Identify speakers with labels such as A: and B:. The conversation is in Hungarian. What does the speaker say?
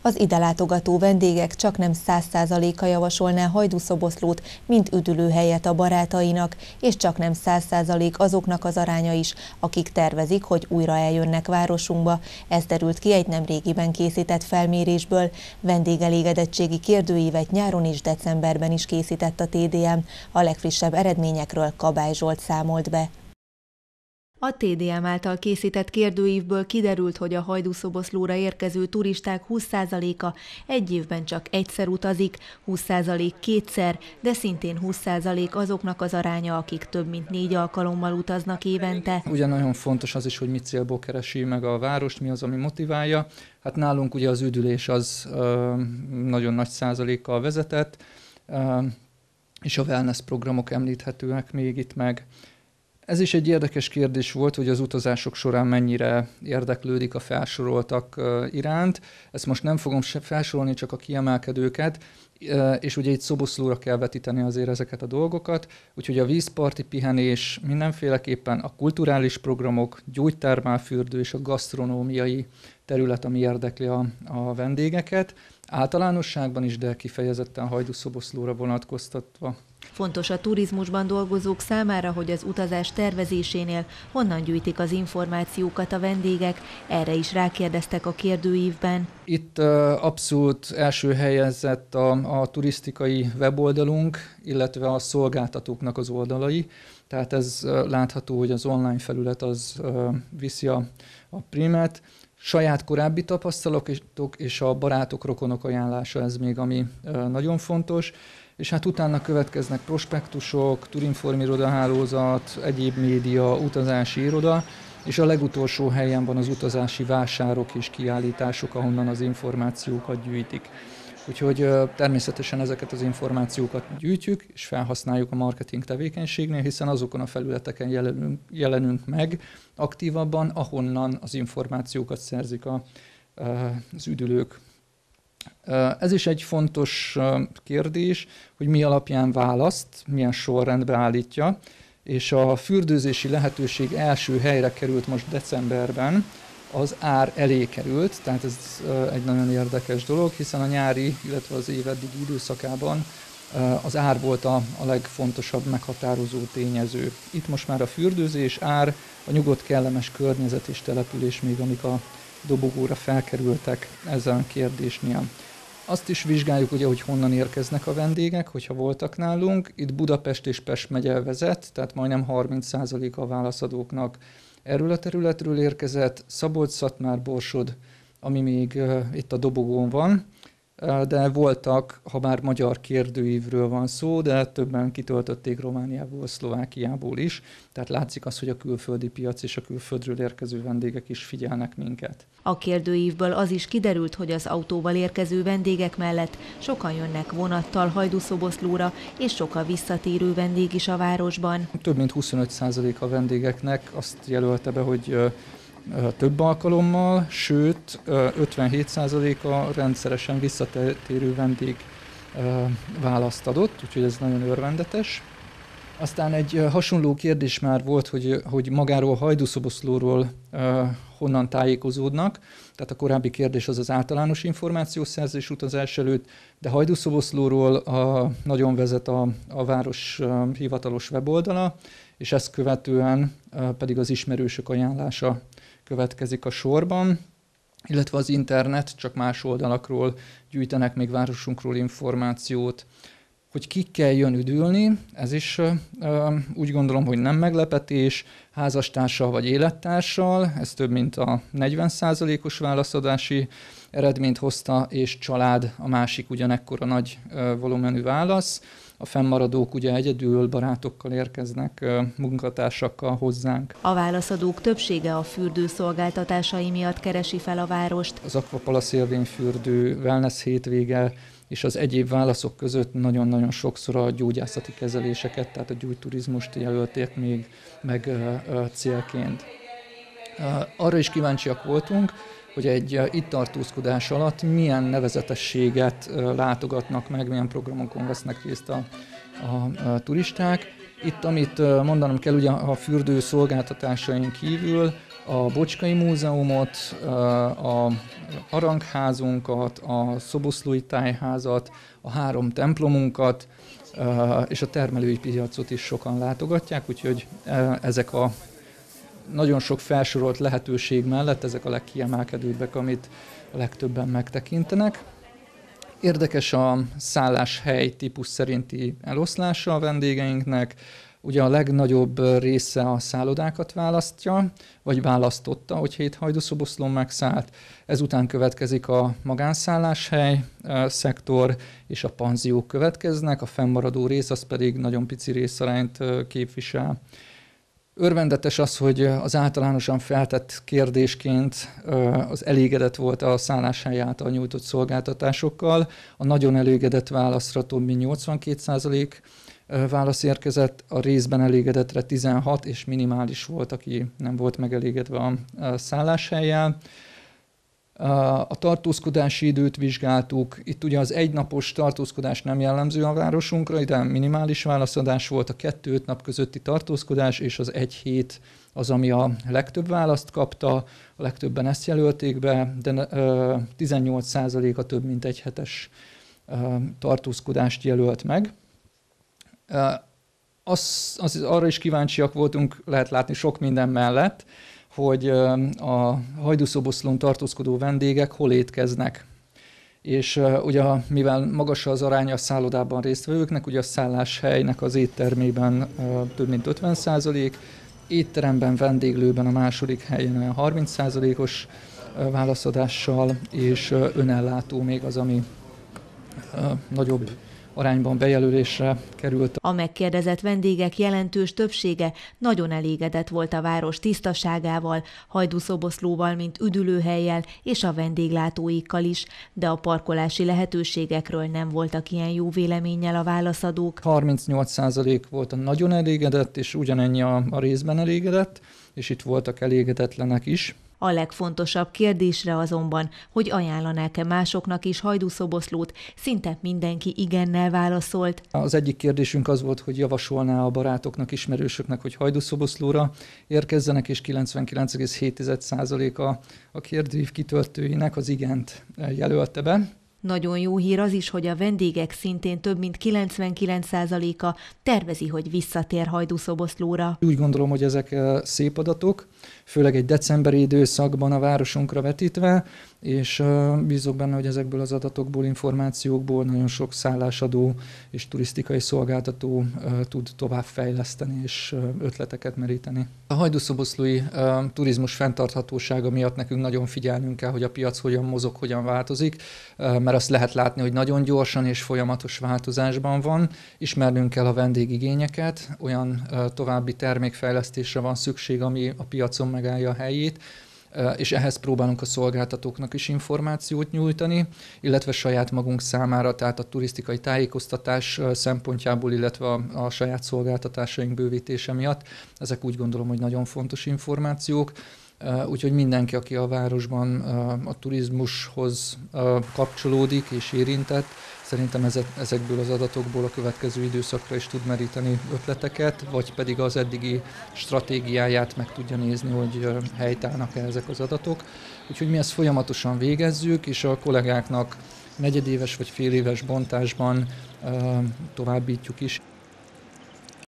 A: Az ide látogató vendégek csaknem 100%-a javasolná Hajdúszoboszlót, mint üdülőhelyet a barátainak, és csaknem 100% azoknak az aránya is, akik tervezik, hogy újra eljönnek városunkba. Ez derült ki egy nemrégiben készített felmérésből. Vendégelégedettségi kérdőívet nyáron és decemberben is készített a TDM. A legfrissebb eredményekről Kabály Zsolt számolt be. A TDM által készített kérdőívből kiderült, hogy a Hajdúszoboszlóra érkező turisták 20%-a egy évben csak egyszer utazik, 20% kétszer, de szintén 20% azoknak az aránya, akik több mint 4 alkalommal utaznak évente.
B: Ugye nagyon fontos az is, hogy mi célból keresi meg a várost, mi az, ami motiválja. Hát nálunk ugye az üdülés az nagyon nagy százalékkal vezetett, és a wellness programok említhetőek még itt meg. Ez is egy érdekes kérdés volt, hogy az utazások során mennyire érdeklődik a felsoroltak iránt. Ezt most nem fogom felsorolni, csak a kiemelkedőket, és ugye itt Szoboszlóra kell vetíteni azért ezeket a dolgokat, úgyhogy a vízparti pihenés mindenféleképpen, a kulturális programok, gyógytermálfürdő és a gasztronómiai terület, ami érdekli a vendégeket, általánosságban is, de kifejezetten Hajdúszoboszlóra vonatkoztatva.
A: Fontos a turizmusban dolgozók számára, hogy az utazás tervezésénél honnan gyűjtik az információkat a vendégek, erre is rákérdeztek a kérdőívben.
B: Itt abszolút első helyezett a turisztikai weboldalunk, illetve a szolgáltatóknak az oldalai. Tehát ez látható, hogy az online felület az viszi a prímet. Saját korábbi tapasztalatok és a barátok, rokonok ajánlása, ez még ami nagyon fontos. És hát utána következnek prospektusok, Turinform irodahálózat, egyéb média, utazási iroda, és a legutolsó helyen van az utazási vásárok és kiállítások, ahonnan az információkat gyűjtik. Úgyhogy természetesen ezeket az információkat gyűjtjük, és felhasználjuk a marketing tevékenységnél, hiszen azokon a felületeken jelenünk meg aktívabban, ahonnan az információkat szerzik az üdülők. Ez is egy fontos kérdés, hogy mi alapján választ, milyen sorrendbe állítja, és a fürdőzési lehetőség első helyre került most decemberben, az ár elé került, tehát ez egy nagyon érdekes dolog, hiszen a nyári, illetve az év eddigi időszakában az ár volt a legfontosabb meghatározó tényező. Itt most már a fürdőzés, ár, a nyugodt, kellemes környezet és település még, amik a dobogóra felkerültek ezen a kérdésnél. Azt is vizsgáljuk, ugye, hogy honnan érkeznek a vendégek, hogyha voltak nálunk. Itt Budapest és Pest megye vezet, tehát majdnem 30% a válaszadóknak erről a területről érkezett. Szabolcs-Szatmár, Borsod, ami még itt a dobogón van, de voltak, ha már magyar kérdőívről van szó, de többen kitöltötték Romániából, Szlovákiából is, tehát látszik az, hogy a külföldi piac és a külföldről érkező vendégek is figyelnek minket.
A: A kérdőívből az is kiderült, hogy az autóval érkező vendégek mellett sokan jönnek vonattal Hajdúszoboszlóra, és sok a visszatérő vendég is a városban.
B: Több mint 25% a vendégeknek azt jelölte be, hogy több alkalommal, sőt 57%-a rendszeresen visszatérő vendég választ adott, úgyhogy ez nagyon örvendetes. Aztán egy hasonló kérdés már volt, hogy magáról Hajdúszoboszlóról honnan tájékozódnak. Tehát a korábbi kérdés az általános információszerzés utazás előtt, de Hajdúszoboszlóról nagyon vezet a város hivatalos weboldala, és ezt követően pedig az ismerősök ajánlása következik a sorban, illetve az internet, csak más oldalakról gyűjtenek még városunkról információt. Hogy kikkel jön üdülni, ez is úgy gondolom, hogy nem meglepetés, házastársal vagy élettársal, ez több mint a 40%-os válaszadási eredményt hozta, és család a másik ugyanekkora nagy volumenű válasz. A fennmaradók ugye egyedül, barátokkal érkeznek, munkatársakkal hozzánk.
A: A válaszadók többsége a fürdőszolgáltatásai miatt keresi fel a várost.
B: Az Aquapalace élvényfürdő, wellness hétvége és az egyéb válaszok között nagyon-nagyon sokszor a gyógyászati kezeléseket, tehát a gyógyturizmust jelölték még meg célként. Arra is kíváncsiak voltunk, hogy egy itt tartózkodás alatt milyen nevezetességet látogatnak meg, milyen programokon vesznek részt a turisták. Itt, amit mondanom kell, ugye a fürdő szolgáltatásain kívül a Bocskai Múzeumot, a Arangházunkat, a Szoboszlói Tájházat, a 3 templomunkat, és a termelői piacot is sokan látogatják, úgyhogy ezek a nagyon sok felsorolt lehetőség mellett ezek a legkiemelkedőbbek, amit a legtöbben megtekintenek. Érdekes a szálláshely típus szerinti eloszlása a vendégeinknek. Ugye a legnagyobb része a szállodákat választja, vagy választotta, hogy 7 Hajdúszoboszlón megszállt. Ezután következik a magánszálláshely szektor, és a panziók következnek, a fennmaradó rész az pedig nagyon pici részarányt képvisel. Örvendetes az, hogy az általánosan feltett kérdésként az elégedett volt a szálláshely által nyújtott szolgáltatásokkal. A nagyon elégedett válaszra több mint 82% válasz érkezett, a részben elégedettre 16, és minimális volt, aki nem volt megelégedve a szálláshellyel. A tartózkodási időt vizsgáltuk. Itt ugye az egynapos tartózkodás nem jellemző a városunkra, ide minimális válaszadás volt, a 2-5 nap közötti tartózkodás és az 1 hét az, ami a legtöbb választ kapta, a legtöbben ezt jelölték be, de 18%-a több mint 1 hetes tartózkodást jelölt meg. Arra is kíváncsiak voltunk, lehet látni sok minden mellett, hogy a Hajdúszoboszlón tartózkodó vendégek hol étkeznek. És ugye mivel magas az aránya a szállodában résztvevőknek, ugye a szálláshelynek az éttermében több mint 50%, étteremben, vendéglőben a második helyen olyan 30%-os válaszadással, és önellátó még az, ami nagyobb arányban bejelölésre került.
A: A megkérdezett vendégek jelentős többsége nagyon elégedett volt a város tisztaságával, Hajdúszoboszlóval, mint üdülőhellyel és a vendéglátóikkal is, de a parkolási lehetőségekről nem voltak ilyen jó véleménnyel a válaszadók.
B: 38% volt a nagyon elégedett, és ugyanennyi a részben elégedett, és itt voltak elégedetlenek is.
A: A legfontosabb kérdésre azonban, hogy ajánlanák-e másoknak is Hajdúszoboszlót, szinte mindenki igennel válaszolt.
B: Az egyik kérdésünk az volt, hogy javasolná a barátoknak, ismerősöknek, hogy Hajdúszoboszlóra érkezzenek, és 99,7% a kérdőív kitöltőinek az igent jelölte be.
A: Nagyon jó hír az is, hogy a vendégek szintén több mint 99%-a tervezi, hogy visszatér Hajdúszoboszlóra.
B: Úgy gondolom, hogy ezek szép adatok, főleg egy decemberi időszakban a városunkra vetítve, és bízok benne, hogy ezekből az adatokból, információkból nagyon sok szállásadó és turisztikai szolgáltató tud tovább fejleszteni és ötleteket meríteni. A hajdúszoboszlói turizmus fenntarthatósága miatt nekünk nagyon figyelnünk kell, hogy a piac hogyan mozog, hogyan változik, mert azt lehet látni, hogy nagyon gyorsan és folyamatos változásban van. Ismernünk kell a vendégigényeket, olyan további termékfejlesztésre van szükség, ami a piacon megállja a helyét, és ehhez próbálunk a szolgáltatóknak is információt nyújtani, illetve saját magunk számára, tehát a turisztikai tájékoztatás szempontjából, illetve a saját szolgáltatásaink bővítése miatt. Ezek úgy gondolom, hogy nagyon fontos információk. Úgyhogy mindenki, aki a városban a turizmushoz kapcsolódik és érintett, szerintem ezekből az adatokból a következő időszakra is tud meríteni ötleteket, vagy pedig az eddigi stratégiáját meg tudja nézni, hogy helytállnak-e ezek az adatok. Úgyhogy mi ezt folyamatosan végezzük, és a kollégáknak negyedéves vagy féléves bontásban továbbítjuk is.